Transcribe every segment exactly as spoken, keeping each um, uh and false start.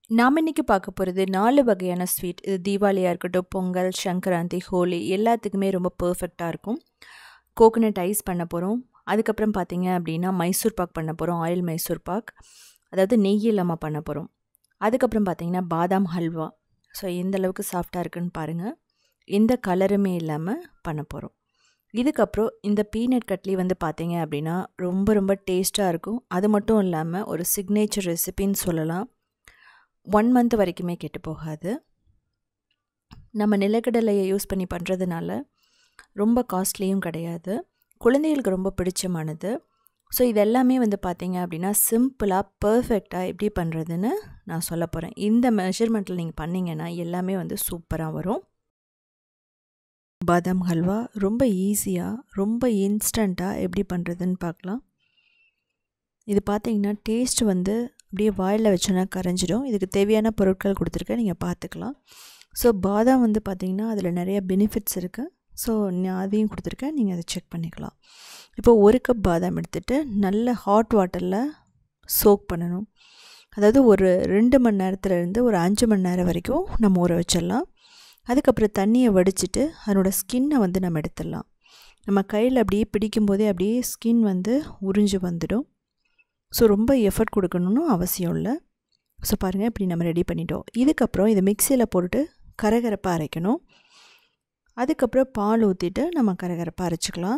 நாம இன்னைக்கு பார்க்க போகிறது நாலு வகையான ஸ்வீட். இது தீபாவளியாக இருக்கட்டும், பொங்கல், சங்கராந்தி, ஹோலி எல்லாத்துக்குமே ரொம்ப பர்ஃபெக்டாக இருக்கும். கோகோனட் ஐஸ் பண்ண போகிறோம். அதுக்கப்புறம் பார்த்தீங்க அப்படின்னா மைசூர் பாக் பண்ண போகிறோம். ஆயில் மைசூர் பாக், அதாவது நெய் இல்லாமல் பண்ண போகிறோம். அதுக்கப்புறம் பார்த்தீங்கன்னா பாதாம் ஹல்வா. ஸோ எந்த அளவுக்கு சாஃப்டாக இருக்குன்னு பாருங்கள். எந்த கலருமே இல்லாமல் பண்ண போகிறோம். இதுக்கப்புறம் இந்த பீனட் கட்லி வந்து பார்த்தீங்க அப்படின்னா ரொம்ப ரொம்ப டேஸ்ட்டாக இருக்கும். அது மட்டும் இல்லாமல் ஒரு சிக்னேச்சர் ரெசிபின்னு சொல்லலாம். ஒன் மந்த் வரைக்குமே கெட்டு போகாது. நம்ம நிலக்கடலையை யூஸ் பண்ணி பண்ணுறதுனால ரொம்ப காஸ்ட்லியும் கிடையாது. குழந்தைகளுக்கு ரொம்ப பிடிச்சமானது. ஸோ இதெல்லாமே வந்து பார்த்தீங்க அப்படின்னா சிம்பிளாக பர்ஃபெக்டாக எப்படி பண்ணுறதுன்னு நான் சொல்ல போகிறேன். இந்த மெஷர்மெண்ட்டில் நீங்கள் பண்ணிங்கன்னா எல்லாமே வந்து சூப்பராக வரும். பாதாம் ஹல்வா ரொம்ப ஈஸியாக ரொம்ப இன்ஸ்டண்ட்டாக எப்படி பண்ணுறதுன்னு பார்க்கலாம். இது பார்த்தீங்கன்னா டேஸ்ட் வந்து அப்படியே வாயில் வச்சோன்னா கரைஞ்சிடும். இதுக்கு தேவையான பொருட்கள் கொடுத்துருக்கேன், நீங்கள் பார்த்துக்கலாம். ஸோ பாதாம் வந்து பார்த்திங்கன்னா அதில் நிறைய பெனிஃபிட்ஸ் இருக்குது. ஸோ நான் அதையும் கொடுத்துருக்கேன், நீங்கள் அதை செக் பண்ணிக்கலாம். இப்போ ஒரு கப் பாதாம் எடுத்துகிட்டு நல்ல ஹாட் வாட்டரில் சோக் பண்ணணும். அதாவது ஒரு ரெண்டு மணி நேரத்துலேருந்து ஒரு அஞ்சு மணி நேரம் வரைக்கும் நம்ம ஊற வச்சிடலாம். அதுக்கப்புறம் தண்ணியை வடிச்சிட்டு அதனோட ஸ்கின்னை வந்து நம்ம எடுத்துடலாம். நம்ம கையில் அப்படியே பிடிக்கும்போதே அப்படியே ஸ்கின் வந்து உறிஞ்சு வந்துடும். ஸோ ரொம்ப எஃபர்ட் கொடுக்கணும்னு அவசியம் இல்லை. ஸோ பாருங்கள், இப்படி நம்ம ரெடி பண்ணிட்டோம். இதுக்கப்புறம் இதை மிக்சியில் போட்டுட்டு கரகரப்பாக அரைக்கணும். அதுக்கப்புறம் பால் ஊற்றிட்டு நம்ம கரகரப்பாக அரைச்சிக்கலாம்.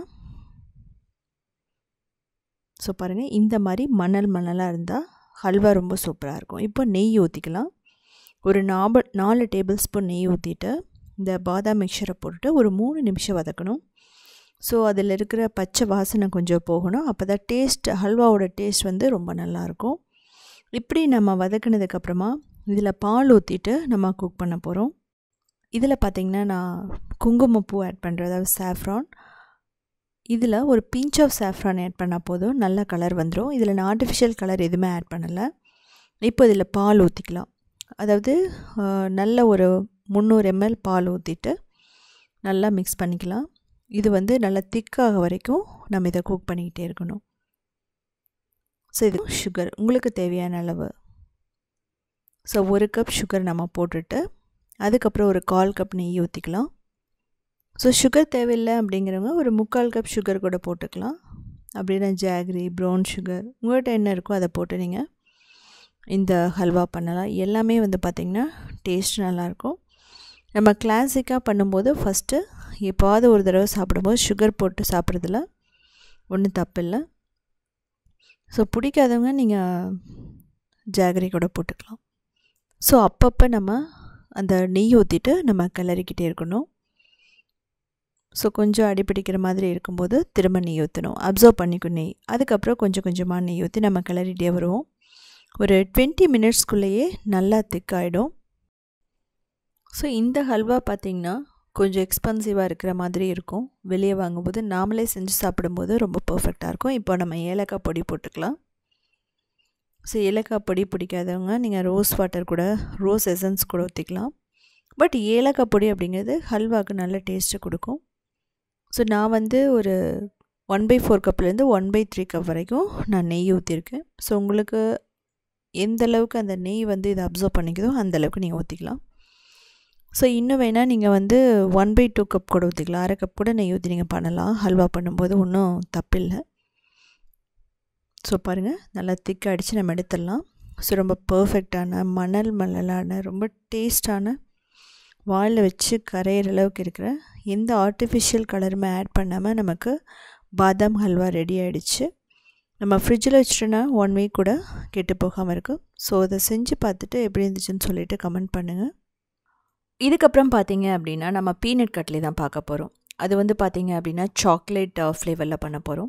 ஸோ பாருங்கள், இந்த மாதிரி மணல் மணலாக இருந்தால் ஹல்வா ரொம்ப சூப்பராக இருக்கும். இப்போ நெய் ஊற்றிக்கலாம். ஒரு நாப நாலு டேபிள் ஸ்பூன் நெய் ஊற்றிட்டு இந்த பாதாம் மிக்சரை போட்டுட்டு ஒரு மூணு நிமிஷம் வதக்கணும். ஸோ அதில் இருக்கிற பச்சை வாசனை கொஞ்சம் போகணும். அப்போ தான் டேஸ்ட், ஹல்வாவோட டேஸ்ட் வந்து ரொம்ப நல்லாயிருக்கும். இப்படி நம்ம வதக்கினதுக்கப்புறமா இதில் பால் ஊற்றிட்டு நம்ம குக் பண்ண போகிறோம். இதில் பார்த்திங்கன்னா நான் குங்குமப்பூ ஆட் பண்ணுறேன், அதாவது சாஃப்ரான். இதில் ஒரு பிஞ்ச் ஆஃப் சாஃப்ரான் ஆட் பண்ணால் போதும், நல்ல கலர் வந்துடும். இதில் நான் ஆர்டிஃபிஷியல் கலர் எதுவுமே ஆட் பண்ணலை. இப்போ இதில் பால் ஊற்றிக்கலாம். அதாவது நல்ல ஒரு முந்நூறு எம்எல் பால் ஊற்றிட்டு நல்லா மிக்ஸ் பண்ணிக்கலாம். இது வந்து நல்லா திக்காக வரைக்கும் நம்ம இதை குக் பண்ணிக்கிட்டே இருக்கணும். ஸோ இது சுகர் உங்களுக்கு தேவையான அளவு. ஸோ ஒரு கப் சுகர் நம்ம போட்டுட்டு அதுக்கப்புறம் ஒரு கால் கப் நெய் ஊற்றிக்கலாம். ஸோ சுகர் தேவையில்லை அப்படிங்கிறவங்க ஒரு முக்கால் கப் சுகர் கூட போட்டுக்கலாம். அப்படின்னா ஜாகரி, ப்ரௌன் சுகர் உங்கள்கிட்ட என்ன இருக்கோ அதை போட்டு நீங்கள் இந்த ஹல்வா பண்ணலாம். எல்லாமே வந்து பார்த்திங்கன்னா டேஸ்ட் நல்லாயிருக்கும். நம்ம கிளாசிக்காக பண்ணும்போது ஃபஸ்ட்டு எப்போவாவது ஒரு தடவை சாப்பிடும்போது சுகர் போட்டு சாப்பிட்றதுல ஒன்றும் தப்பில்லை. ஸோ பிடிக்காதவங்க நீங்கள் ஜாகரி கூட போட்டுக்கலாம். ஸோ அப்பப்போ நம்ம அந்த நெய் ஊற்றிட்டு நம்ம கிளறிக்கிட்டே இருக்கணும். ஸோ கொஞ்சம் அடிப்பிடிக்கிற மாதிரி இருக்கும்போது திரும்ப நெய் ஊற்றணும், அப்சர்வ் பண்ணிக்கும் நெய். அதுக்கப்புறம் கொஞ்சம் கொஞ்சமாக நெய் ஊற்றி நம்ம கிளறிட்டே வருவோம். ஒரு டுவெண்ட்டி மினிட்ஸ்க்குள்ளேயே நல்லா திக்காயிடும். ஸோ இந்த ஹல்வா பார்த்திங்கன்னா கொஞ்சம் எக்ஸ்பென்சிவாக இருக்கிற மாதிரி இருக்கும். வெளியே வாங்கும்போது நாமளே செஞ்சு சாப்பிடும்போது ரொம்ப பர்ஃபெக்டாக இருக்கும். இப்போ நம்ம ஏலக்காய் பொடி போட்டுக்கலாம். ஸோ ஏலக்காய் பொடி பிடிக்காதவங்க நீங்கள் ரோஸ் வாட்டர் கூட, ரோஸ் எசன்ஸ் கூட ஊற்றிக்கலாம். பட் ஏலக்காய் பொடி அப்படிங்கிறது ஹல்வாவுக்கு நல்ல டேஸ்ட்டு கொடுக்கும். ஸோ நான் வந்து ஒரு ஒன் பை ஃபோர் கப்லேருந்து ஒன் பை த்ரீ கப் வரைக்கும் நான் நெய் ஊற்றிருக்கேன். ஸோ உங்களுக்கு எந்த அளவுக்கு அந்த நெய் வந்து இதை அப்சர்வ் பண்ணிக்குதோ அந்தளவுக்கு நீங்கள் ஊற்றிக்கலாம். ஸோ இன்னும் வேணால் நீங்கள் வந்து ஒன் பை டூ கப் கூட ஊற்றிக்கலாம். அரை கப் கூட நெய் ஊற்றி நீங்கள் பண்ணலாம். ஹல்வா பண்ணும்போது ஒன்றும் தப்பில்லை. ஸோ பாருங்கள், நல்லா திக்காகிடுச்சு, நம்ம எடுத்துடலாம். ஸோ ரொம்ப பர்ஃபெக்டான மணல் மணலான ரொம்ப டேஸ்டான வாயில் வச்சு கரையிற அளவுக்கு இருக்கிற எந்த ஆர்டிஃபிஷியல் கலருமே ஆட் பண்ணாமல் நமக்கு பாதாம் ஹல்வா ரெடி ஆகிடுச்சு. நம்ம ஃப்ரிட்ஜில் வச்சுட்டோன்னா ஒன் வீக் கூட கெட்டு போகாமல் இருக்கும். ஸோ அதை செஞ்சு பார்த்துட்டு எப்படி இருந்துச்சுன்னு சொல்லிவிட்டு கமெண்ட் பண்ணுங்கள். இதுக்கப்புறம் பார்த்தீங்க அப்படின்னா நம்ம பீனட் கட்லி தான் பார்க்க போகிறோம். அது வந்து பார்த்தீங்க அப்படின்னா சாக்லேட் ஃப்ளேவரில் பண்ண போகிறோம்.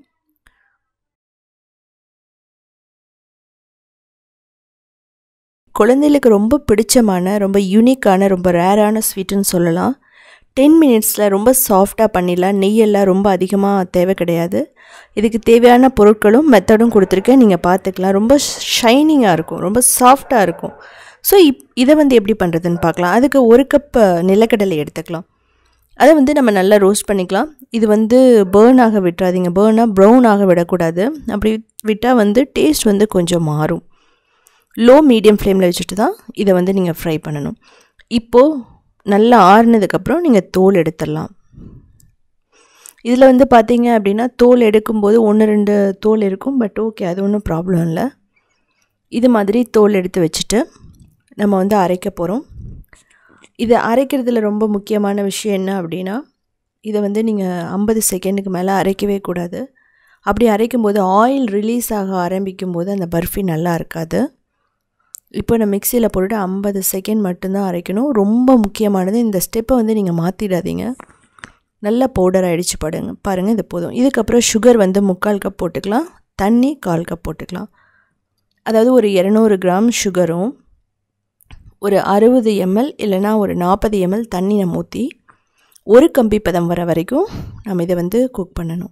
குழந்தைகளுக்கு ரொம்ப பிடிச்சமான, ரொம்ப யூனிக்கான, ரொம்ப ரேரான ஸ்வீட்டுன்னு சொல்லலாம். டென் மினிட்ஸில் ரொம்ப சாஃப்டாக பண்ணிடலாம். நெய்யெல்லாம் ரொம்ப அதிகமாக தேவை கிடையாது. இதுக்கு தேவையான பொருட்களும் மெத்தடும் கொடுத்துருக்கேன், நீங்கள் பார்த்துக்கலாம். ரொம்ப ஷைனிங்காக இருக்கும், ரொம்ப சாஃப்டாக இருக்கும். ஸோ இப் இதை வந்து எப்படி பண்ணுறதுன்னு பார்க்கலாம். அதுக்கு ஒரு கப் நிலக்கடலை எடுத்துக்கலாம். அதை வந்து நம்ம நல்லா ரோஸ்ட் பண்ணிக்கலாம். இது வந்து பேர்ன் ஆக விட்டுறாதீங்க, பேர்னாக ப்ரௌன் ஆக விடக்கூடாது. அப்படி விட்டால் வந்து டேஸ்ட் வந்து கொஞ்சம் மாறும். லோ மீடியம் ஃப்ளேமில் வச்சுட்டு தான் இதை வந்து நீங்கள் ஃப்ரை பண்ணணும். இப்போது நல்லா ஆறுனதுக்கப்புறம் நீங்கள் தோல் எடுத்துடலாம். இதில் வந்து பார்த்தீங்க அப்படின்னா தோல் எடுக்கும்போது ஒன்று ரெண்டு தோல் இருக்கும். பட் ஓகே, அது ஒன்றும் ப்ராப்ளம் இல்லை. இது மாதிரி தோல் எடுத்து வச்சுட்டு நம்ம வந்து அரைக்க போகிறோம். இதை அரைக்கிறதுல ரொம்ப முக்கியமான விஷயம் என்ன அப்படின்னா, இதை வந்து நீங்கள் ஐம்பது செகண்டுக்கு மேலே அரைக்கவே கூடாது. அப்படி அரைக்கும்போது ஆயில் ரிலீஸ் ஆக ஆரம்பிக்கும் போது அந்த பர்ஃபி நல்லா இருக்காது. இப்போ நான் மிக்சியில் போட்டுட்டு ஐம்பது செகண்ட் மட்டும்தான் அரைக்கணும். ரொம்ப முக்கியமானது, இந்த ஸ்டெப்பை வந்து நீங்கள் மாற்றிடாதீங்க. நல்லா பவுடர் ஆகிடுச்சு பாருங்க பாருங்கள் இது போதும். இதுக்கப்புறம் சுகர் வந்து முக்கால் கப் போட்டுக்கலாம், தண்ணி கால் கப் போட்டுக்கலாம். அதாவது ஒரு இரநூறு கிராம் சுகரும் ஒரு அறுபது எம்எல் இல்லைனா ஒரு நாற்பது எம்எல் தண்ணி நம்ம ஊற்றி ஒரு கம்பி பதம் வர வரைக்கும் நம்ம இதை வந்து குக் பண்ணணும்.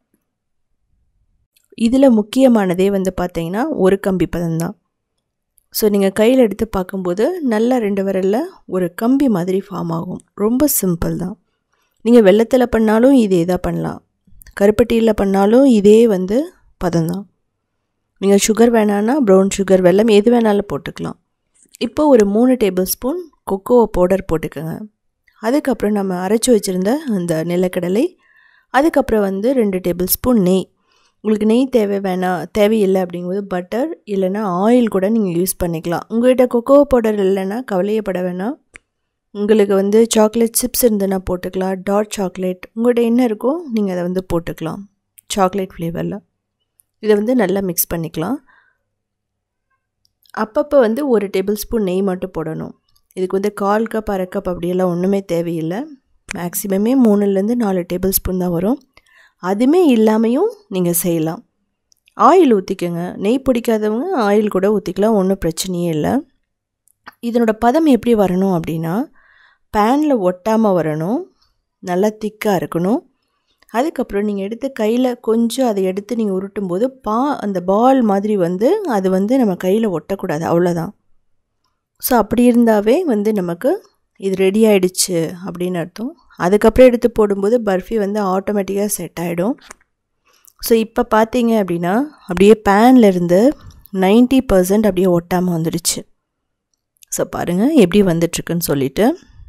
இதில் முக்கியமானதே வந்து பார்த்திங்கன்னா ஒரு கம்பி பதம் தான். ஸோ நீங்கள் கையில் எடுத்து பார்க்கும்போது நல்லா ரெண்டு விரலில் ஒரு கம்பி மாதிரி ஃபார்ம் ஆகும். ரொம்ப சிம்பிள் தான். நீங்கள் வெல்லத்தில் பண்ணாலும் இதே தான் பண்ணலாம், கருப்பட்டியில் பண்ணாலும் இதே வந்து பதம் தான். நீங்கள் சுகர் வேணான்னா ப்ரௌன் சுகர், வெல்லம் எது வேணாலும் போட்டுக்கலாம். இப்போ ஒரு மூணு டேபிள் ஸ்பூன் கொக்கோ பவுடர் போட்டுக்கோங்க. அதுக்கப்புறம் நம்ம அரைச்சி வச்சுருந்த அந்த நிலக்கடலை, அதுக்கப்புறம் வந்து ரெண்டு டேபிள் ஸ்பூன் நெய். உங்களுக்கு நெய் தேவை வேணாம் தேவையில்லை அப்படிங்கும்போது பட்டர் இல்லைன்னா ஆயில் கூட நீங்கள் யூஸ் பண்ணிக்கலாம். உங்கள்கிட்ட கொக்கோ பவுடர் இல்லைன்னா கவலையப்பட வேணாம். உங்களுக்கு வந்து சாக்லேட் சிப்ஸ் இருந்ததுன்னா போட்டுக்கலாம், டார்க் சாக்லேட், உங்கள்கிட்ட என்ன இருக்கோ நீங்கள் அதை வந்து போட்டுக்கலாம் சாக்லேட் ஃப்ளேவரில். இதை வந்து நல்லா மிக்ஸ் பண்ணிக்கலாம். அப்பப்போ வந்து ஒரு டேபிள் ஸ்பூன் நெய் மட்டும் போடணும். இதுக்கு வந்து கால் கப் அரை கப் அப்படியெல்லாம் ஒன்றுமே தேவையில்லை. மேக்ஸிமமே மூணுலேருந்து நாலு டேபிள் ஸ்பூன் தான் வரும். அதுவுமே இல்லாமையும் நீங்கள் செய்யலாம். ஆயில் ஊற்றிக்கோங்க. நெய் பிடிக்காதவங்க ஆயில் கூட ஊற்றிக்கலாம், ஒன்றும் பிரச்சனையே இல்லை. இதனோட பதம் எப்படி வரணும் அப்படின்னா, பேனில் ஒட்டாமல் வரணும், நல்லா திக்காக இருக்கணும். அதுக்கப்புறம் நீங்கள் எடுத்து கையில் கொஞ்சம் அதை எடுத்து நீங்கள் உருட்டும் போது பா அந்த பால் மாதிரி வந்து அது வந்து நம்ம கையில் ஒட்டக்கூடாது, அவ்வளோதான். ஸோ அப்படி இருந்தாவே வந்து நமக்கு இது ரெடி ஆகிடுச்சு அப்படின்னு அர்த்தம். அதுக்கப்புறம் எடுத்து போடும்போது பர்ஃபி வந்து ஆட்டோமேட்டிக்காக செட் ஆகிடும். ஸோ இப்போ பார்த்தீங்க அப்படின்னா அப்படியே பேன்லேருந்து நைன்ட்டி பர்சன்ட் அப்படியே ஒட்டாமல் வந்துடுச்சு. ஸோ பாருங்கள் எப்படி வந்துட்டுருக்குன்னு சொல்லிவிட்டு.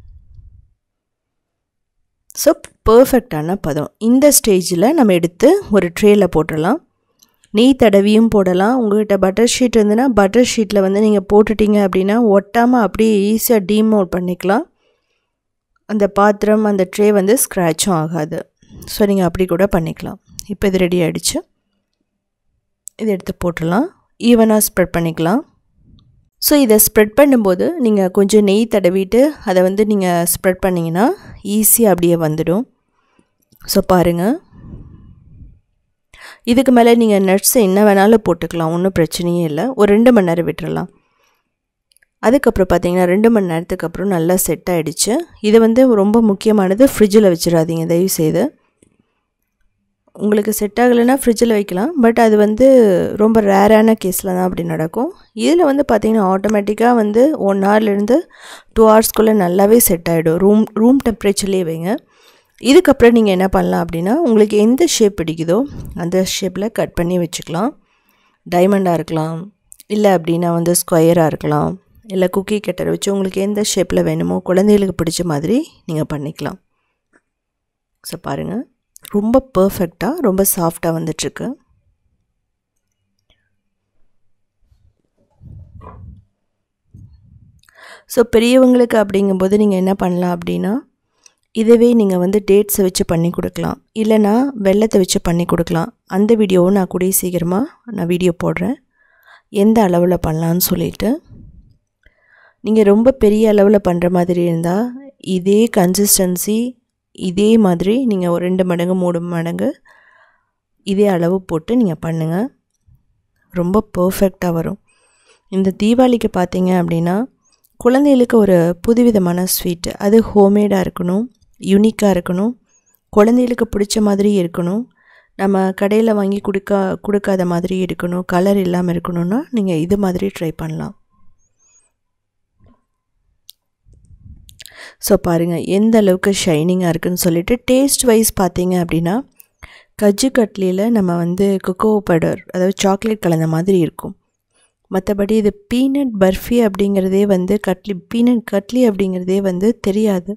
ஸோ பர்ஃபெக்டான பதம். இந்த ஸ்டேஜில் நம்ம எடுத்து ஒரு ட்ரேயில் போட்டுடலாம். நெய் தடவியும் போடலாம். உங்கள்கிட்ட பட்டர் ஷீட் இருந்ததுன்னா பட்டர் ஷீட்டில் வந்து நீங்கள் போட்டுட்டிங்க அப்படின்னா ஒட்டாமல் அப்படியே ஈஸியாக டீமோல்ட் பண்ணிக்கலாம். அந்த பாத்திரம் அந்த ட்ரே வந்து ஸ்க்ராட்சும் ஆகாது. ஸோ நீங்கள் அப்படி கூட பண்ணிக்கலாம். இப்போ இது ரெடி ஆகிடுச்சு. இதை எடுத்து போட்டுடலாம். ஈவனாக ஸ்ப்ரெட் பண்ணிக்கலாம். ஸோ இதை ஸ்ப்ரெட் பண்ணும்போது நீங்கள் கொஞ்சம் நெய் தடவிட்டு அதை வந்து நீங்கள் ஸ்ப்ரெட் பண்ணிங்கன்னா ஈஸியாக அப்படியே வந்துடும். ஸோ பாருங்கள், இதுக்கு மேலே நீங்கள் நட்ஸ் என்ன வேணாலும் போட்டுக்கலாம், ஒன்றும் பிரச்சனையே இல்லை. ஒரு ரெண்டு மணி நேரம் விட்டுறலாம். அதுக்கப்புறம் பார்த்தீங்கன்னா ரெண்டு மணி நேரத்துக்கு அப்புறம் நல்லா செட் ஆகிடுச்சு. இதை வந்து ரொம்ப முக்கியமானது, ஃப்ரிட்ஜில் வச்சிடாதீங்க தயவுசெய்து. உங்களுக்கு செட் ஆகலைன்னா ஃப்ரிட்ஜில் வைக்கலாம். பட் அது வந்து ரொம்ப ரேரான கேஸில் தான் அப்படி நடக்கும். இதில் வந்து பார்த்திங்கன்னா ஆட்டோமேட்டிக்காக வந்து ஒன் ஹவர்லேருந்து டூ ஹவர்ஸ்க்குள்ளே நல்லாவே செட் ஆகிடும். ரூம் ரூம் டெம்பரேச்சர்லேயே வைங்க. இதுக்கப்புறம் நீங்கள் என்ன பண்ணலாம் அப்படின்னா, உங்களுக்கு எந்த ஷேப் பிடிக்குதோ அந்த ஷேப்பில் கட் பண்ணி வச்சுக்கலாம். டைமண்டாக இருக்கலாம், இல்லை அப்படின்னா வந்து ஸ்கொயராக இருக்கலாம், இல்லை குக்கி கட்டர் வச்சு உங்களுக்கு எந்த ஷேப்பில் வேணுமோ குழந்தைகளுக்கு பிடிச்ச மாதிரி நீங்கள் பண்ணிக்கலாம். ஸோ பாருங்கள், ரொம்ப பர்ஃபெக்டாக ரொம்ப சாஃப்டாக வந்துட்டுருக்கு. ஸோ பெரியவங்களுக்கு அப்படிங்கும்போது நீங்கள் என்ன பண்ணலாம் அப்படின்னா, இதுவே நீங்கள் வந்து டேட்ஸை வச்சு பண்ணி கொடுக்கலாம், இல்லைனா வெல்லத்தை வச்சு பண்ணி கொடுக்கலாம். அந்த வீடியோவும் நான் கூடிய சீக்கிரமாக நான் வீடியோ போடுறேன், எந்த அளவில் பண்ணலான்னு சொல்லிவிட்டு. நீங்கள் ரொம்ப பெரிய அளவில் பண்ணுற மாதிரி இருந்தால் இதே கன்சிஸ்டன்சி இதே மாதிரி நீங்கள் ஒரு ரெண்டு மடங்கு மூணு மடங்கு இதே அளவு போட்டு நீங்கள் பண்ணுங்கள், ரொம்ப பர்ஃபெக்டாக வரும். இந்த தீபாவளிக்கு பார்த்தீங்க அப்படின்னா குழந்தைகளுக்கு ஒரு புதுவிதமான ஸ்வீட், அது ஹோம்மேடாக இருக்கணும், யூனிக்காக இருக்கணும், குழந்தைகளுக்கு பிடிச்ச மாதிரி இருக்கணும், நம்ம கடையில் வாங்கி கொடுக்க கொடுக்காத மாதிரி இருக்கணும், கலர் இல்லாமல் இருக்கணும்னா நீங்கள் இது மாதிரி ட்ரை பண்ணலாம். ஸோ பாருங்கள் எந்த அளவுக்கு ஷைனிங்காக இருக்குதுன்னு சொல்லிவிட்டு. டேஸ்ட் வைஸ் பார்த்தீங்க அப்படின்னா கஜ்ஜு கட்லியில் நம்ம வந்து கொக்கோ பவுடர் அதாவது சாக்லேட் கலந்த மாதிரி இருக்கும். மற்றபடி இது பீனட் பர்ஃபி அப்படிங்கிறதே வந்து கட்லி பீனட் கட்லி அப்படிங்கிறதே வந்து தெரியாது.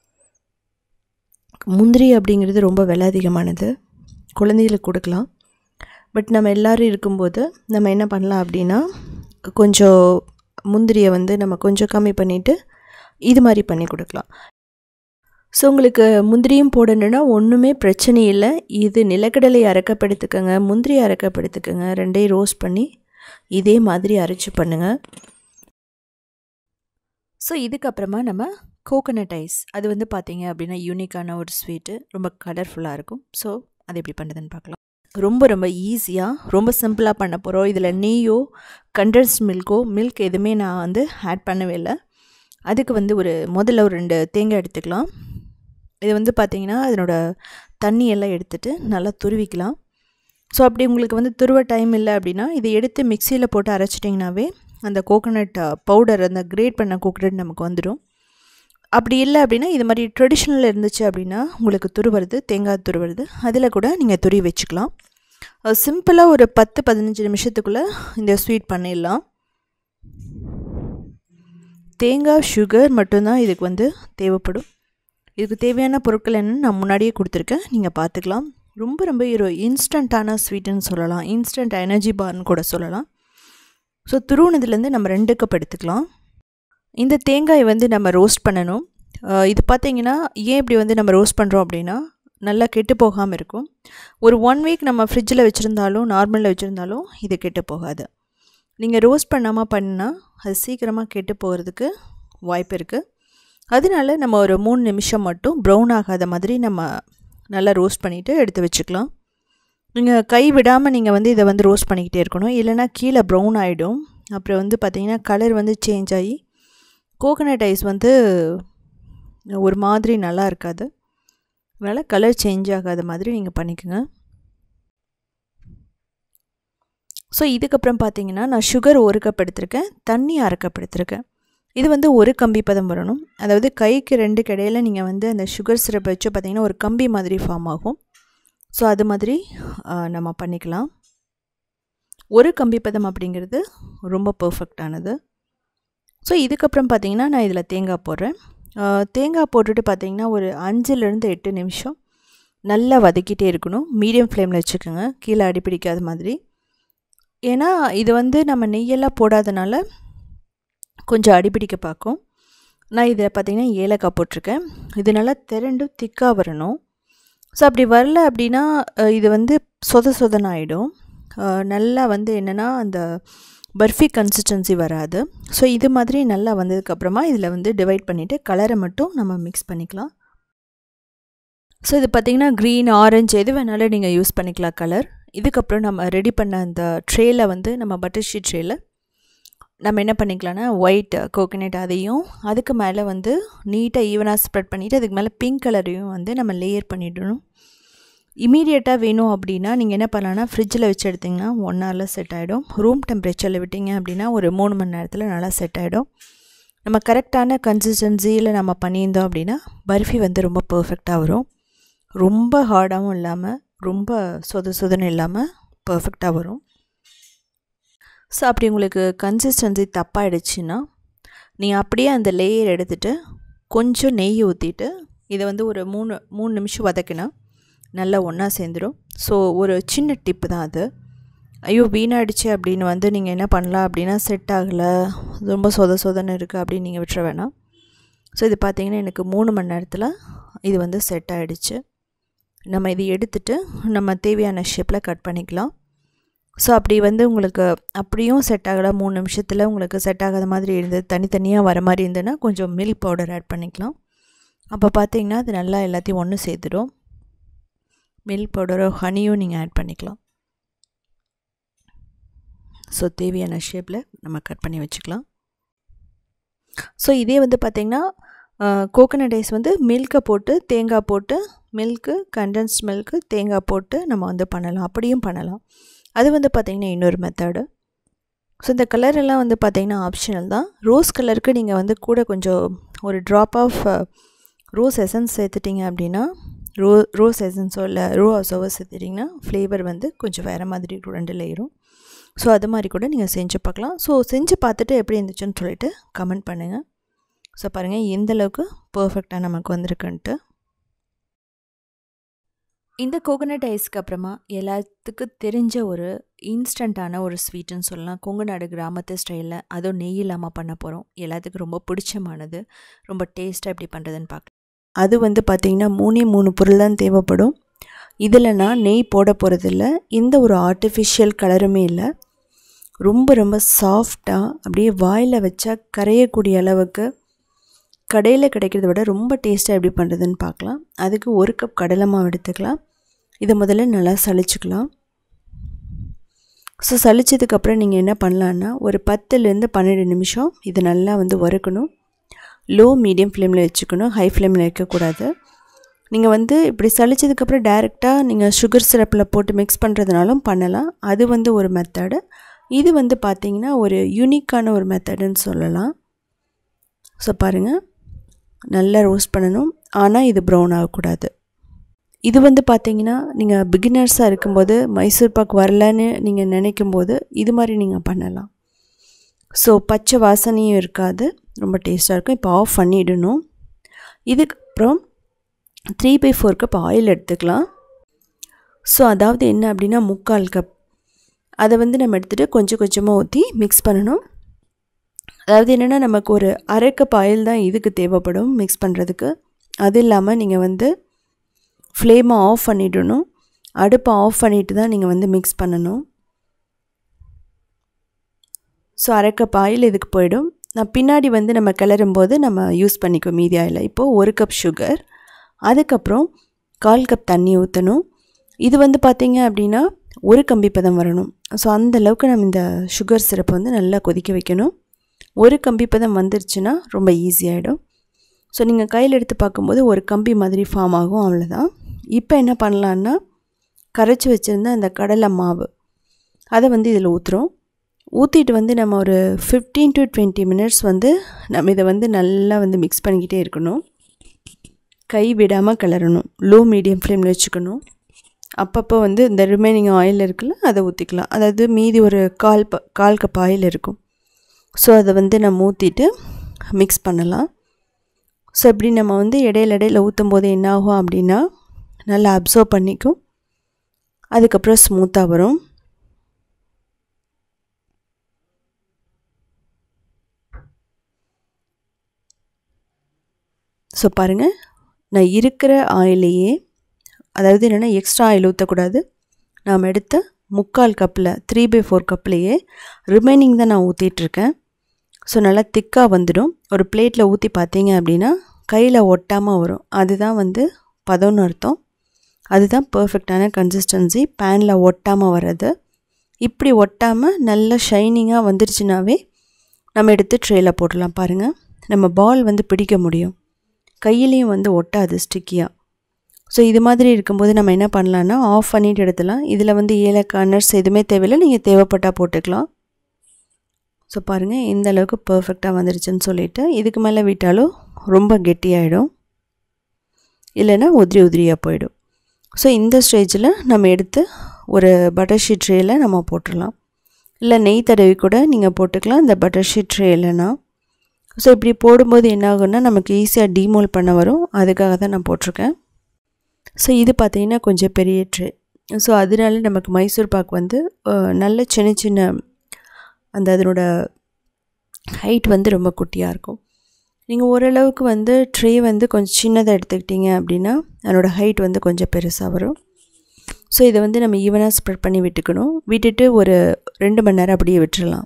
முந்திரி அப்படிங்கிறது ரொம்ப விலை அதிகமானது, குழந்தைகளுக்கு கொடுக்கலாம். பட் நம்ம எல்லோரும் இருக்கும்போது நம்ம என்ன பண்ணலாம் அப்படின்னா, கொஞ்சம் முந்திரியை வந்து நம்ம கொஞ்சம் கம்மி பண்ணிவிட்டு இது மாதிரி பண்ணி கொடுக்கலாம். ஸோ உங்களுக்கு முந்திரியும் போடணுன்னா ஒன்றுமே பிரச்சனை இல்லை. இது நிலக்கடலை அரைக்கப்படுத்துக்கங்க, முந்திரி அரைக்கப்படுத்துக்கங்க, ரெண்டையும் ரோஸ்ட் பண்ணி இதே மாதிரி அரைச்சி பண்ணுங்கள். ஸோ இதுக்கப்புறமா நம்ம கோகோனட் ஐஸ், அது வந்து பார்த்திங்க அப்படின்னா யூனிக்கான ஒரு ஸ்வீட்டு, ரொம்ப கலர்ஃபுல்லாக இருக்கும். ஸோ அது எப்படி பண்ணுறதுன்னு பார்க்கலாம். ரொம்ப ரொம்ப ஈஸியாக ரொம்ப சிம்பிளாக பண்ண போகிறோம். இதில் நெய்யோ கண்டென்ஸ்ட் மில்கோ மில்க் எதுவுமே நான் வந்து ஆட் பண்ணவே இல்லை. அதுக்கு வந்து ஒரு முதல்ல ஒரு ரெண்டு தேங்காய் எடுத்துக்கலாம். இது வந்து பார்த்திங்கன்னா அதனோட தண்ணியெல்லாம் எடுத்துகிட்டு நல்லா துருவிக்கலாம். ஸோ அப்படி உங்களுக்கு வந்து துருவ டைம் இல்லை அப்படின்னா இதை எடுத்து மிக்சியில் போட்டு அரைச்சிட்டிங்கனாவே அந்த கோகோனட் பவுடர், அந்த கிரேட் பண்ண கோகோனட் நமக்கு வந்துடும். அப்படி இல்லை அப்படின்னா இது மாதிரி ட்ரெடிஷ்னல் இருந்துச்சு அப்படின்னா உங்களுக்கு துருவுறது, தேங்காய் துருவுறது, அதில் கூட நீங்கள் துருவி வச்சுக்கலாம். சிம்பிளாக ஒரு பத்து பதினஞ்சு நிமிஷத்துக்குள்ளே இந்த ஸ்வீட் பண்ணிடலாம். தேங்காய், சுகர் மட்டும்தான் இதுக்கு வந்து தேவைப்படும். இதுக்கு தேவையான பொருட்கள் என்னென்னு நான் முன்னாடியே கொடுத்துருக்கேன், நீங்கள் பார்த்துக்கலாம். ரொம்ப ரொம்ப ஒரு இன்ஸ்டண்ட்டான ஸ்வீட்டுன்னு சொல்லலாம், இன்ஸ்டன்ட் எனர்ஜி பார்னு கூட சொல்லலாம். ஸோ துருவுனதுலேருந்து நம்ம ரெண்டு கப் எடுத்துக்கலாம். இந்த தேங்காயை வந்து நம்ம ரோஸ்ட் பண்ணணும். இது பார்த்திங்கன்னா ஏன் இப்படி வந்து நம்ம ரோஸ்ட் பண்ணுறோம் அப்படின்னா நல்லா கெட்டு போகாமல் இருக்கும். ஒரு ஒன் வீக் நம்ம ஃப்ரிட்ஜில் வச்சுருந்தாலும் நார்மலில் வச்சுருந்தாலும் இது கெட்டு போகாது. நீங்கள் ரோஸ்ட் பண்ணாமல் பண்ணால் அது சீக்கிரமாக கெட்டு போகிறதுக்கு வாய்ப்பு இருக்குது. அதனால நம்ம ஒரு மூணு நிமிஷம் மட்டும் ப்ரௌன் ஆகாத மாதிரி நம்ம நல்லா ரோஸ்ட் பண்ணிவிட்டு எடுத்து வச்சுக்கலாம். நீங்கள் கை விடாமல் நீங்கள் வந்து இதை வந்து ரோஸ்ட் பண்ணிக்கிட்டே இருக்கணும், இல்லைனா கீழே ப்ரௌன் ஆகிடும். அப்புறம் வந்து பார்த்திங்கன்னா கலர் வந்து சேஞ்ச் ஆகி கோகோனட் ஐஸ் வந்து ஒரு மாதிரி நல்லா இருக்காது. அதனால் கலர் சேஞ்ச் ஆகாத மாதிரி நீங்கள் பண்ணிக்கோங்க. ஸோ இதுக்கப்புறம் பார்த்திங்கன்னா நான் சுகர் ஒரு கப் எடுத்திருக்கேன், தண்ணி அரை கப் எடுத்திருக்கேன். இது வந்து ஒரு கம்பி பதம் வரணும். அதாவது கைக்கு ரெண்டு கடையில் நீங்கள் வந்து அந்த சுகர் சிரப் வச்சு பார்த்திங்கன்னா ஒரு கம்பி மாதிரி ஃபார்ம் ஆகும். ஸோ அது மாதிரி நம்ம பண்ணிக்கலாம். ஒரு கம்பி பதம் அப்படிங்கிறது ரொம்ப பர்ஃபெக்டானது. ஸோ இதுக்கப்புறம் பார்த்திங்கன்னா நான் இதில் தேங்காய் போடுறேன். தேங்காய் போட்டுட்டு பார்த்திங்கன்னா ஒரு அஞ்சுலேருந்து எட்டு நிமிஷம் நல்லா வதக்கிட்டே இருக்கணும். மீடியம் ஃப்ளேமில் வச்சுக்கோங்க, கீழே அடிப்பிடிக்காத மாதிரி. ஏன்னா இது வந்து நம்ம நெய்யெல்லாம் போடாதனால கொஞ்சம் அடிப்பிடிக்க பார்க்கும். நான் இதில் பார்த்திங்கன்னா ஏலக்காய் போட்டிருக்கேன். இது நல்லா திரண்டு திக்காக வரணும். ஸோ அப்படி வரல அப்படின்னா இது வந்து சொத சொதன்னு ஆகிடும். நல்லா வந்து என்னென்னா அந்த பர்ஃபி கன்சிஸ்டன்சி வராது. ஸோ இது மாதிரி நல்லா வந்ததுக்கப்புறமா இதில் வந்து டிவைட் பண்ணிவிட்டு கலரை மட்டும் நம்ம மிக்ஸ் பண்ணிக்கலாம். ஸோ இது பார்த்திங்கன்னா க்ரீன், ஆரஞ்சு எது வேணாலும் நீங்கள் யூஸ் பண்ணிக்கலாம் கலர். இதுக்கப்புறம் நம்ம ரெடி பண்ண அந்த ட்ரேயில் வந்து நம்ம பட்டர் ஷீட் ட்ரேயில் நம்ம என்ன பண்ணிக்கலாம்னா ஒயிட் கோகோனட் அதையும் அதுக்கு மேலே வந்து நீட்டாக ஈவனாக ஸ்ப்ரெட் பண்ணிவிட்டு அதுக்கு மேலே பிங்க் கலரையும் வந்து நம்ம லேயர் பண்ணிடணும். இமீடியட்டாக வேணும் அப்படின்னா நீங்கள் என்ன பண்ணலான்னா ஃப்ரிட்ஜில் வச்சு எடுத்திங்கன்னா ஒன் ஹவரில் செட் ஆகிடும். ரூம் டெம்பரேச்சரில் விட்டிங்க அப்படின்னா ஒரு மூணு மணி நேரத்தில் நல்லா செட் ஆகிடும். நம்ம கரெக்டான கன்சிஸ்டன்சியில் நம்ம பண்ணியிருந்தோம் அப்படின்னா பர்ஃபி வந்து ரொம்ப பர்ஃபெக்டாக வரும். ரொம்ப ஹார்டாகவும் இல்லாமல் ரொம்ப சொத சொதன்னு இல்லாமல் பர்ஃபெக்டாக வரும். ஸோ அப்படி உங்களுக்கு கன்சிஸ்டன்சி தப்பாகிடுச்சுன்னா நீங்கள் அப்படியே அந்த லேயர் எடுத்துகிட்டு கொஞ்சம் நெய் ஊற்றிட்டு இதை வந்து ஒரு மூணு மூணு நிமிஷம் வதக்கினா நல்லா ஒன்றா சேர்ந்துடும். ஸோ ஒரு சின்ன டிப்பு தான் அது. ஐயோ வீணாகிடுச்சு அப்படின்னு வந்து நீங்கள் என்ன பண்ணலாம் அப்படின்னா செட் ஆகலை, ரொம்ப சொத சொதன்னு இருக்குது அப்படின்னு நீங்கள் விட்டுற வேணாம். ஸோ இது பார்த்திங்கன்னா எனக்கு மூணு மணி நேரத்தில் இது வந்து செட் ஆகிடுச்சு. நம்ம இதை எடுத்துகிட்டு நம்ம தேவையான ஷேப்பில் கட் பண்ணிக்கலாம். ஸோ அப்படி வந்து உங்களுக்கு அப்படியும் செட் ஆகலை, மூணு நிமிஷத்தில் உங்களுக்கு செட் ஆகாத மாதிரி இருந்தது, தனித்தனியாக வர மாதிரி இருந்ததுன்னா கொஞ்சம் மில்க் பவுடர் ஆட் பண்ணிக்கலாம். அப்போ பார்த்திங்கன்னா அது நல்லா எல்லாத்தையும் ஒன்று சேர்த்துடும். மில்க் பவுடரோ ஹனியும் நீங்கள் ஆட் பண்ணிக்கலாம். ஸோ தேவையான ஷேப்பில் நம்ம கட் பண்ணி வச்சுக்கலாம். ஸோ இதே வந்து பார்த்திங்கன்னா கோகோனட் ஐஸ் வந்து மில்கை போட்டு தேங்காய் போட்டு மில்க்கு கண்டென்ஸ்ட் மில்க்கு தேங்காய் போட்டு நம்ம வந்து பண்ணலாம், அப்படியும் பண்ணலாம். அது வந்து பார்த்திங்கன்னா இன்னொரு மெத்தடு. ஸோ இந்த கலரெல்லாம் வந்து பார்த்திங்கன்னா ஆப்ஷனல் தான். ரோஸ் கலருக்கு நீங்கள் வந்து கூட கொஞ்சம் ஒரு ட்ராப் ஆஃப் ரோஸ் எசன்ஸ் சேர்த்துட்டிங்க அப்படின்னா ரோ ரோஸ் எசன்ஸோ இல்லை ரோ ஹவுஸோவோ சேர்த்துட்டிங்கன்னா ஃப்ளேவர் வந்து கொஞ்சம் வேறு மாதிரி ரெண்டு லேயரும். ஸோ அது மாதிரி கூட நீங்கள் செஞ்சு பார்க்கலாம். ஸோ செஞ்சு பார்த்துட்டு எப்படி இருந்துச்சுன்னு சொல்லிட்டு கமெண்ட் பண்ணுங்கள். ஸோ பாருங்கள் எந்தளவுக்கு பர்ஃபெக்டாக நமக்கு வந்திருக்குன்ட்டு. இந்த கோகோனட் ஐஸ்க்கு அப்புறமா எல்லாத்துக்கும் தெரிஞ்ச ஒரு இன்ஸ்டண்ட்டான ஒரு ஸ்வீட்டுன்னு சொல்லலாம். கொங்கு நாடு கிராமத்து ஸ்டைலில் அதுவும் நெய் இல்லாமல் பண்ண போகிறோம். எல்லாத்துக்கும் ரொம்ப பிடிச்சமானது, ரொம்ப டேஸ்ட்டாக எப்படி பண்ணுறதுன்னு பார்க்கலாம். அது வந்து பார்த்திங்கன்னா மூணே மூணு பொருள் தான் தேவைப்படும். இதில் நான் நெய் போட போகிறதில்ல, எந்த ஒரு ஆர்டிஃபிஷியல் கலருமே இல்லை. ரொம்ப ரொம்ப சாஃப்டாக அப்படியே வாயில் வச்சா கரையக்கூடிய அளவுக்கு கடையில் கிடைக்கிறத விட ரொம்ப டேஸ்ட்டாக எப்படி பண்ணுறதுன்னு பார்க்கலாம். அதுக்கு ஒரு கப் கடலை மாவு எடுத்துக்கலாம். இதை முதல்ல நல்லா சளிச்சுக்கலாம். ஸோ சளிச்சதுக்கப்புறம் நீங்கள் என்ன பண்ணலான்னா ஒரு பத்துலேருந்து பன்னெண்டு நிமிஷம் இதை நல்லா வந்து வறுக்கணும். லோ மீடியம் ஃப்ளேமில் வச்சுக்கணும், ஹை ஃப்ளேமில் வைக்கக்கூடாது. நீங்கள் வந்து இப்படி சளிச்சதுக்கப்புறம் டைரெக்டாக நீங்கள் சுகர் சிரப்பில் போட்டு மிக்ஸ் பண்ணுறதுனாலும் பண்ணலாம். அது வந்து ஒரு மெத்தடு. இது வந்து பார்த்திங்கன்னா ஒரு யூனிக்கான ஒரு மெத்தடுன்னு சொல்லலாம். ஸோ பாருங்கள், நல்லா ரோஸ்ட் பண்ணணும், ஆனால் இது ப்ரௌன் ஆகக்கூடாது. இது வந்து பார்த்திங்கன்னா நீங்கள் பிகினர்ஸாக இருக்கும்போது மைசூர் பாக் வரலன்னு நீங்கள் நினைக்கும்போது இது மாதிரி நீங்கள் பண்ணலாம். ஸோ பச்சை வாசனையும் இருக்காது, ரொம்ப டேஸ்ட்டாக இருக்கும். இப்போ ஆஃப் பண்ணிடணும். இதுக்கப்புறம் three by four cup oil எடுத்துக்கலாம். ஸோ அதாவது என்ன அப்படின்னா முக்கால் கப் அதை வந்து நம்ம எடுத்துகிட்டு கொஞ்சம் கொஞ்சமாக ஊற்றி மிக்ஸ் பண்ணணும். அதாவது என்னென்னா நமக்கு ஒரு அரை கப் ஆயில் தான் இதுக்கு தேவைப்படும் மிக்ஸ் பண்ணுறதுக்கு. அது இல்லாமல் நீங்கள் வந்து ஃப்ளேமை ஆஃப் பண்ணிடணும். அடுப்பை ஆஃப் பண்ணிவிட்டு தான் நீங்கள் வந்து மிக்ஸ் பண்ணணும். ஸோ அரை கப் ஆயில் இதுக்கு போயிடும். நான் பின்னாடி வந்து நம்ம கிளறும்போது நம்ம யூஸ் பண்ணிக்கோ மீதி ஆயில். இப்போது ஒரு கப் சுகர், அதுக்கப்புறம் கால் கப் தண்ணி ஊற்றணும். இது வந்து பார்த்திங்க அப்படின்னா ஒரு கம்பி பதம் வரணும். ஸோ அந்தளவுக்கு நம்ம இந்த சுகர் சிரப்பை வந்து நல்லா கொதிக்க வைக்கணும். ஒரு கம்பி பதம் வந்துருச்சுன்னா ரொம்ப ஈஸியாகிடும். ஸோ நீங்கள் கையில் எடுத்து பார்க்கும்போது ஒரு கம்பி மாதிரி ஃபார்ம் ஆகும், அவ்வளோதான். இப்போ என்ன பண்ணலான்னா கரைச்சி வச்சுருந்த அந்த கடலை மாவு அதை வந்து இதில் ஊற்றுறோம். ஊற்றிட்டு வந்து நம்ம ஒரு ஃபிஃப்டீன் டு டுவெண்ட்டி மினிட்ஸ் வந்து நம்ம இதை வந்து நல்லா வந்து மிக்ஸ் பண்ணிக்கிட்டே இருக்கணும். கை விடாமல் கிளறணும். லோ மீடியம் ஃப்ளேமில் வச்சுக்கணும். அப்பப்போ வந்து இந்த ரிமைனிங் ஆயில் இருக்குல்ல அதை ஊற்றிக்கலாம். அதாவது மீதி ஒரு கால் ப கால் கப் ஆயில் இருக்கும். ஸோ அதை வந்து நம்ம ஊற்றிட்டு மிக்ஸ் பண்ணலாம். ஸோ இப்படி நம்ம வந்து இடையில இடையில ஊற்றும் போது என்ன ஆகும் அப்படின்னா நல்லா அப்சர்வ் பண்ணிக்கும். அதுக்கப்புறம் ஸ்மூத்தாக வரும். ஸோ பாருங்கள், நான் இருக்கிற ஆயிலையே, அதாவது என்னென்னா எக்ஸ்ட்ரா ஆயில் ஊற்றக்கூடாது. நாம் எடுத்த முக்கால் கப்பில் த்ரீ பை ஃபோர் கப்லேயே ரிமைனிங் தான் நான் ஊற்றிட்டுருக்கேன். ஸோ நல்லா திக்காக வந்துடும். ஒரு பிளேட்டில் ஊற்றி பார்த்தீங்க அப்படின்னா கையில் ஒட்டாமல் வரும். அதுதான் வந்து பதம்னு அர்த்தம். அதுதான் பர்ஃபெக்டான கன்சிஸ்டன்சி, பேனில் ஒட்டாமல் வர்றது. இப்படி ஒட்டாமல் நல்லா ஷைனிங்காக வந்துருச்சுனாவே நம்ம எடுத்து ட்ரேயில் போடலாம். பாருங்கள், நம்ம பால் வந்து பிடிக்க முடியும், கையிலையும் வந்து ஒட்டாது ஸ்டிக்கியாக. ஸோ இது மாதிரி இருக்கும்போது நம்ம என்ன பண்ணலான்னா ஆஃப் பண்ணிவிட்டு எடுத்துலாம். இதில் வந்து ஏலக்காய் நட்ஸ் எதுவுமே தேவையில்லை, நீங்கள் தேவைப்பட்டால் போட்டுக்கலாம். ஸோ பாருங்கள் எந்த அளவுக்கு பர்ஃபெக்டாக வந்துருச்சுன்னு சொல்லிவிட்டு. இதுக்கு மேலே விட்டாலும் ரொம்ப கெட்டியாகிடும், இல்லைன்னா உதிரி உதிரியாக போயிடும். ஸோ இந்த ஸ்டேஜில் நம்ம எடுத்து ஒரு பட்டர் ஷீட் ட்ரேயில் நம்ம போட்டுடலாம். இல்லை நெய் தடவி கூட நீங்கள் போட்டுக்கலாம் இந்த பட்டர் ஷீட் ட்ரே இல்லைன்னா. ஸோ இப்படி போடும்போது என்ன ஆகுன்னா நமக்கு ஈஸியாக டீமோல் பண்ண வரும். அதுக்காக தான் நான் போட்டிருக்கேன். ஸோ இது பார்த்திங்கன்னா கொஞ்சம் பெரிய ட்ரே. ஸோ அதனால நமக்கு மைசூர் பாக் வந்து நல்ல சின்ன சின்ன அந்த அதனோட ஹைட் வந்து ரொம்ப குட்டியாக இருக்கும். நீங்கள் ஓரளவுக்கு வந்து ட்ரே வந்து கொஞ்சம் சின்னதாக எடுத்துக்கிட்டிங்க அப்படின்னா அதனோட ஹைட் வந்து கொஞ்சம் பெருசாக வரும். ஸோ இதை வந்து நம்ம ஈவனாக ஸ்ப்ரெட் பண்ணி விட்டுக்கணும். விட்டுட்டு ஒரு ரெண்டு மணி நேரம் அப்படியே விட்டுறலாம்.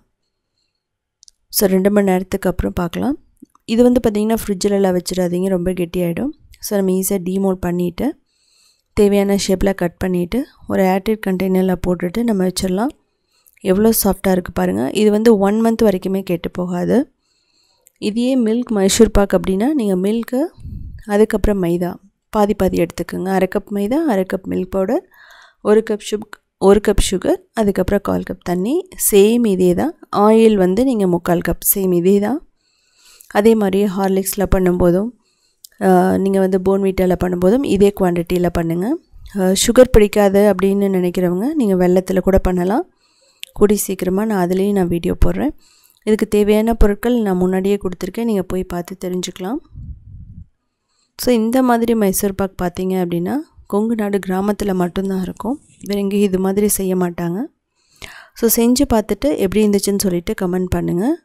ஸோ ரெண்டு மணி நேரத்துக்கு அப்புறம் பார்க்கலாம். இது வந்து பார்த்திங்கன்னா ஃப்ரிட்ஜிலலாம் வச்சிடாதீங்க, ரொம்ப கெட்டியாகிடும். ஸோ நம்ம ஈஸியாக டீமோல் பண்ணிவிட்டு தேவையான ஷேப்பில் கட் பண்ணிவிட்டு ஒரு ஏர்டைட் கண்டெய்னரில் போட்டுட்டு நம்ம வச்சிடலாம். எவ்வளோ சாஃப்டாக இருக்குது பாருங்கள். இது வந்து ஒன் மந்த் வரைக்குமே கெட்டு போகாது. இதையே மில்க் மைசூர் பாக் அப்படின்னா நீங்கள் மில்க்கு அதுக்கப்புறம் மைதா பாதி பாதி எடுத்துக்கோங்க. அரை கப் மைதா, அரை கப் மில்க் பவுடர், ஒரு கப் சுக் ஒரு கப் சுகர், அதுக்கப்புறம் கால் கப் தண்ணி. சேம் இதே தான். ஆயில் வந்து நீங்கள் முக்கால் கப், சேம் இதே தான். அதே மாதிரி ஹார்லிக்ஸில் பண்ணும்போதும் நீங்கள் வந்து போன்வீட்டாவில் பண்ணும்போதும் இதே குவான்டிட்டியில் பண்ணுங்கள். சுகர் பிடிக்காது அப்படின்னு நினைக்கிறவங்க நீங்கள் வெல்லத்தில் கூட பண்ணலாம். கூடி சீக்கிரமாக நான் அதுலேயும் நான் வீடியோ போடுறேன். இதுக்கு தேவையான பொருட்கள் நான் முன்னாடியே கொடுத்துருக்கேன், நீங்கள் போய் பார்த்து தெரிஞ்சுக்கலாம். ஸோ இந்த மாதிரி மைசூர் பாக் பார்த்தீங்க அப்படின்னா கொங்கு நாடு கிராமத்தில் மட்டும்தான் இருக்கும், வேறு எங்கேயும் இது மாதிரி செய்ய மாட்டாங்க. ஸோ செஞ்சு பார்த்துட்டு எப்படி இருந்துச்சுன்னு சொல்லிவிட்டு கமெண்ட் பண்ணுங்கள்.